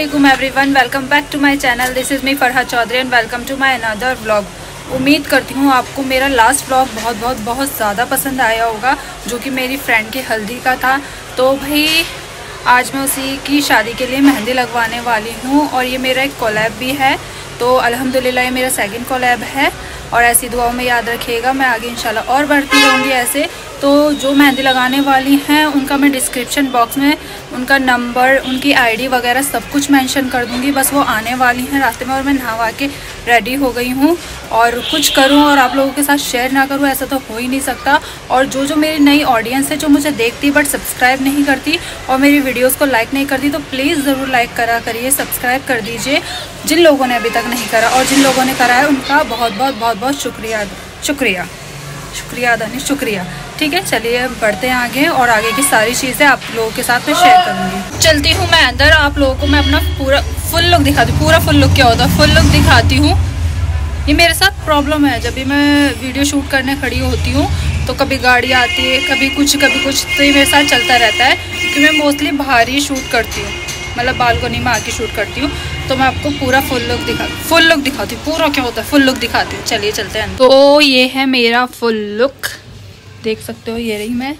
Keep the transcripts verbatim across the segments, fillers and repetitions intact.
अस्सलामुअलैकुम everyone, welcome back to my channel. This is me Farha Chaudhary and welcome to my another vlog. उम्मीद करती हूँ आपको मेरा लास्ट व्लॉग बहुत बहुत बहुत ज़्यादा पसंद आया होगा, जो कि मेरी फ्रेंड की हल्दी का था। तो भाई आज मैं उसी की शादी के लिए मेहंदी लगवाने वाली हूँ और ये मेरा एक कोलैब भी है। तो अल्हम्दुलिल्लाह ये मेरा सेकंड कोलैब है और ऐसी दुआओं में याद रखिएगा। मैं आगे इंशाल्लाह और बढ़ती रहूँगी ऐसे। तो जो मेहंदी लगाने वाली हैं उनका मैं डिस्क्रिप्शन बॉक्स में उनका नंबर, उनकी आईडी वगैरह सब कुछ मेंशन कर दूँगी। बस वो आने वाली हैं रास्ते में और मैं नहा के रेडी हो गई हूँ। और कुछ करूँ और आप लोगों के साथ शेयर ना करूँ ऐसा तो हो ही नहीं सकता। और जो जो मेरी नई ऑडियंस है जो मुझे देखती बट सब्सक्राइब नहीं करती और मेरी वीडियोज़ को लाइक नहीं करती, तो प्लीज़ ज़रूर लाइक करा करिए, सब्सक्राइब कर दीजिए जिन लोगों ने अभी तक नहीं करा। और जिन लोगों ने करा है उनका बहुत बहुत बहुत बहुत शुक्रिया शुक्रिया शुक्रिया अदा नहीं शुक्रिया। ठीक है, चलिए बढ़ते हैं आगे और आगे की सारी चीज़ें आप लोगों के साथ मैं शेयर करूँगी। चलती हूँ मैं अंदर, आप लोगों को मैं अपना पूरा फुल लुक दिखाती हूँ। पूरा फुल लुक क्या होता है, फुल लुक दिखाती हूँ। ये मेरे साथ प्रॉब्लम है, जब भी मैं वीडियो शूट करने खड़ी होती हूँ तो कभी गाड़ी आती है, कभी कुछ कभी कुछ, तो ये मेरे साथ चलता रहता है क्योंकि मैं मोस्टली बाहर ही शूट करती हूँ, मतलब बालकनी में आके शूट करती हूँ। तो मैं आपको पूरा फुल लुक दिखा फुल लुक दिखाती हूँ। पूरा क्या होता है फुल लुक दिखाती हूँ। चलिए चलते हैं। तो ये है मेरा फुल लुक, देख सकते हो। ये रही मैं,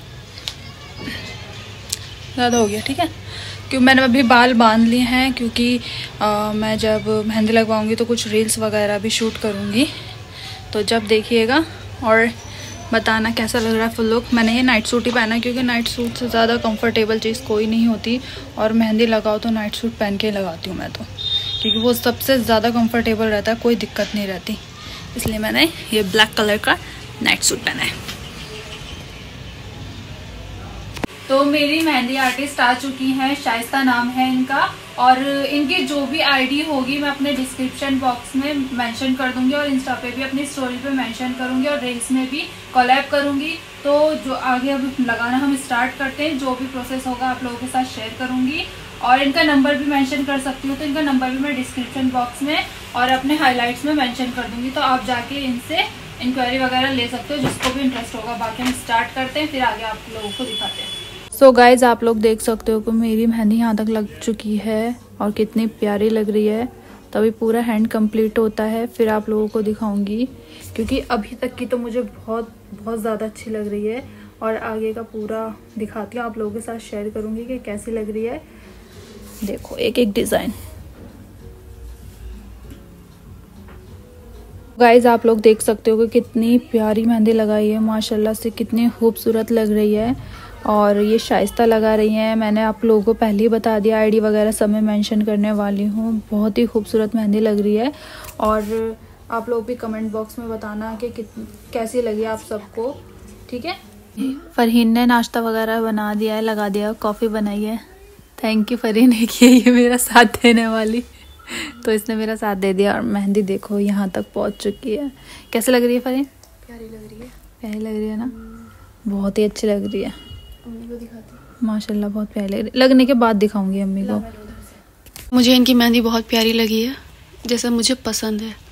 ज़्यादा हो गया ठीक है, क्योंकि मैंने अभी बाल बांध लिए हैं क्योंकि आ, मैं जब मेहंदी लगवाऊंगी तो कुछ रील्स वगैरह भी शूट करूँगी। तो जब देखिएगा और बताना कैसा लग रहा है फुल लुक। मैंने ये नाइट सूट ही पहना है क्योंकि नाइट सूट से ज़्यादा कंफर्टेबल चीज़ कोई नहीं होती, और मेहंदी लगाओ तो नाइट सूट पहन के लगाती हूँ मैं तो, क्योंकि वो सबसे ज़्यादा कंफर्टेबल रहता है, कोई दिक्कत नहीं रहती। इसलिए मैंने ये ब्लैक कलर का नाइट सूट पहना है। तो मेरी मेहंदी आर्टिस्ट आ चुकी हैं, शाइस्ता नाम है इनका, और इनकी जो भी आईडी होगी मैं अपने डिस्क्रिप्शन बॉक्स में मेंशन कर दूंगी और इंस्टा पे भी अपनी स्टोरी पे मेंशन करूंगी और रील्स में भी कोलैब करूंगी। तो जो आगे अब लगाना हम स्टार्ट करते हैं, जो भी प्रोसेस होगा आप लोगों के साथ शेयर करूंगी। और इनका नंबर भी मेंशन कर सकती हूँ, तो इनका नंबर भी मैं डिस्क्रिप्शन बॉक्स में और अपने हाईलाइट्स में मेंशन कर दूंगी। तो आप जाके इनसे इंक्वायरी वगैरह ले सकते हो जिसको भी इंटरेस्ट होगा। बाकी हम स्टार्ट करते हैं, फिर आगे आप लोगों को दिखाते हैं। सो so गाइज आप लोग देख सकते हो कि मेरी मेहंदी यहाँ तक लग चुकी है और कितनी प्यारी लग रही है। तो अभी पूरा हैंड कंप्लीट होता है फिर आप लोगों को दिखाऊंगी, क्योंकि अभी तक की तो मुझे बहुत बहुत ज़्यादा अच्छी लग रही है। और आगे का पूरा दिखाती हूँ, आप लोगों के साथ शेयर करूँगी कि कैसी लग रही है। देखो एक एक डिज़ाइन। गाइज आप लोग देख सकते हो कि कितनी प्यारी मेहंदी लगाई है, माशाल्लाह से कितनी खूबसूरत लग रही है। और ये शाइस्ता लगा रही हैं। मैंने आप लोगों को पहले ही बता दिया, आईडी वगैरह सब में मेंशन करने वाली हूँ। बहुत ही खूबसूरत मेहंदी लग रही है। और आप लोग भी कमेंट बॉक्स में बताना कि कैसी लगी आप सबको, ठीक है। फरहीन ने नाश्ता वगैरह बना दिया है, लगा दिया, कॉफ़ी बनाई है। थैंक यू फरहीन है कि ये मेरा साथ देने वाली, तो इसने मेरा साथ दे दिया। और मेहंदी देखो यहाँ तक पहुँच चुकी है। कैसे लग रही है फरहीन? प्यारी लग रही है, प्यारी लग रही है ना, बहुत ही अच्छी लग रही है। अम्मी को दिखाती, माशाल्लाह बहुत प्यारी लग रही। लगने के बाद दिखाऊंगी अम्मी को। मुझे इनकी मेहंदी बहुत प्यारी लगी है, जैसा मुझे पसंद है।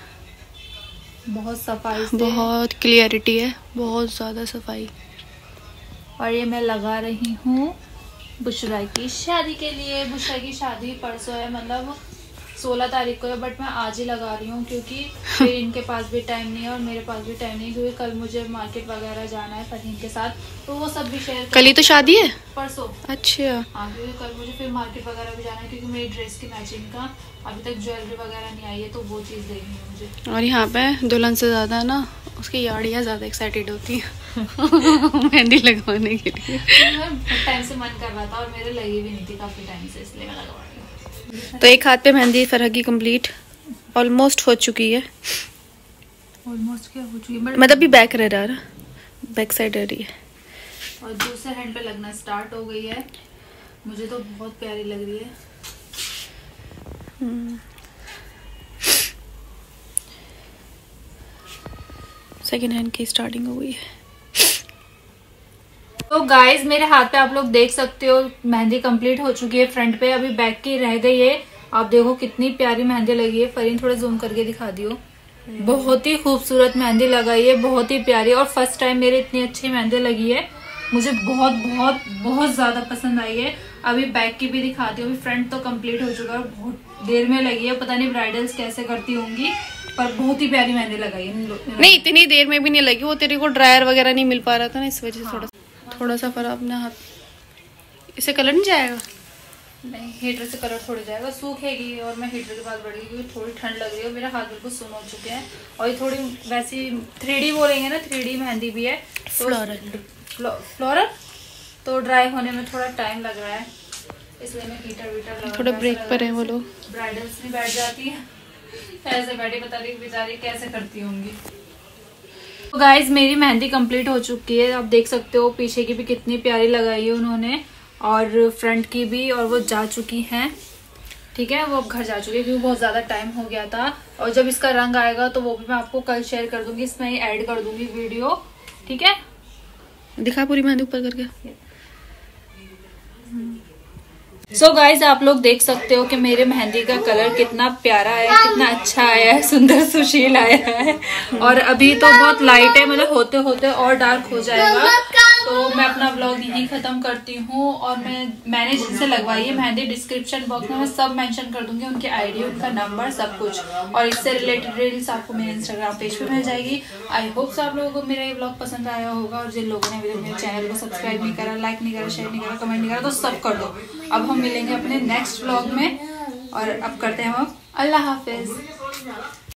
बहुत सफाई से, बहुत क्लियरिटी है, बहुत ज़्यादा सफाई। और ये मैं लगा रही हूँ बुशरा की शादी के लिए। बुशरा की शादी परसों है, मतलब सोलह तारीख को है, बट मैं आज ही लगा रही हूँ क्योंकि फिर इनके पास भी टाइम नहीं है और मेरे पास भी टाइम नहीं है, क्योंकि कल मुझे मार्केट वगैरह जाना है फरहीन के साथ। तो वो सब भी शेयर। कल ही तो शादी है, परसों। अच्छा हाँ, क्योंकि कल मुझे फिर मार्केट वगैरह भी जाना है क्योंकि मेरी ड्रेस की मैचिंग का अभी तक ज्वेलरी वगैरह नहीं आई है, तो वो चीज़ देखनी है मुझे। और यहाँ पे दुल्हन से ज़्यादा ना उसकी याड़ियाँ ज़्यादा एक्साइटेड होती है मेहंदी लगवाने के लिए। टाइम से मन कर रहा था और मेरे लगी भी नहीं थी काफ़ी टाइम से, इसलिए मैं लगवा रही हूँ। तो एक हाथ पे मेहंदी फरहा की कंप्लीट ऑलमोस्ट हो चुकी है। ऑलमोस्ट क्या हो चुकी है, मतलब अभी बैक रह रहा है, बैक साइड रह रही है और दूसरे हैंड पे लगना स्टार्ट हो गई है। मुझे तो बहुत प्यारी लग रही है। सेकेंड हैंड की स्टार्टिंग हो गई है। तो गाइज मेरे हाथ पे आप लोग देख सकते हो मेहंदी कंप्लीट हो चुकी है फ्रंट पे, अभी बैक की रह गई है। आप देखो कितनी प्यारी मेहंदी लगी है। फरीन थोड़ा जूम करके दिखा दियो। बहुत ही खूबसूरत मेहंदी लगाई है, बहुत ही प्यारी। और फर्स्ट टाइम मेरे इतनी अच्छी मेहंदी लगी है मुझे बहुत बहुत बहुत ज़्यादा पसंद आई है। अभी बैक की भी दिखाती हूँ। अभी फ्रंट तो कंप्लीट हो चुका है, बहुत देर में लगी है। पता नहीं ब्राइडल्स कैसे करती होंगी, पर बहुत ही प्यारी मेहंदी लगाई है। नहीं इतनी देर में भी नहीं लगी, वो तेरे को ड्रायर वगैरह नहीं मिल पा रहा था ना, इस वजह से थोड़ा थोड़ा सा फर्क अपने हाथ। इससे कलर नहीं जाएगा? नहीं, हीटर से कलर थोड़ी जाएगा, सूखेगी। और मैं हीटर के पास बढ़ी क्योंकि थोड़ी ठंड लग रही है, मेरा हाथ बिल्कुल सुन हो चुके हैं। और ये थोड़ी वैसी थ्री डी बोलेंगे ना, थ्री डी मेहंदी भी है, तो फ्लोरल फ्लोरल तो ड्राई होने में थोड़ा टाइम लग रहा है, इसलिए मैं हीटर वीटर लगा। थोड़ा ब्रेक पर है वो लोग। ब्राइडल्स भी बैठ जाती है ऐसे बैठी, बता रही बेचारी कैसे करती होंगी। तो गाइज मेरी मेहंदी कंप्लीट हो चुकी है। आप देख सकते हो पीछे की भी कितनी प्यारी लगाई है उन्होंने, और फ्रंट की भी, और वो जा चुकी हैं। ठीक है, वो अब घर जा चुकी है क्योंकि बहुत ज़्यादा टाइम हो गया था। और जब इसका रंग आएगा तो वो भी मैं आपको कल शेयर कर दूंगी, इसमें ही ऐड कर दूंगी वीडियो। ठीक है, दिखा पूरी मेहंदी ऊपर करके। सो so गाइज आप लोग देख सकते हो कि मेरे मेहंदी का कलर कितना प्यारा आया, कितना अच्छा आया है, सुंदर सुशील आया है। और अभी तो बहुत लाइट है, मतलब होते होते और डार्क हो जाएगा। तो मैं अपना व्लॉग यहीं खत्म करती हूँ। और मैं मैंने जिनसे लगवाई है मेहंदी, डिस्क्रिप्शन बॉक्स में मैं सब मेंशन कर दूंगी, उनकी आईडी, उनका नंबर, सब कुछ। और इससे रिलेटेड रील्स आपको मेरे इंस्टाग्राम पेज पे मिल जाएगी। आई होप सब आप लोगों को मेरा ये व्लॉग पसंद आया होगा। और जिन लोगों ने अभी तक मेरे चैनल को सब्सक्राइब नहीं करा, लाइक नहीं करा, शेयर नहीं करा, कमेंट नहीं करा, तो सब कर दो। अब हम मिलेंगे अपने नेक्स्ट व्लॉग में, और अब करते हैं हम अल्लाह हाफिज।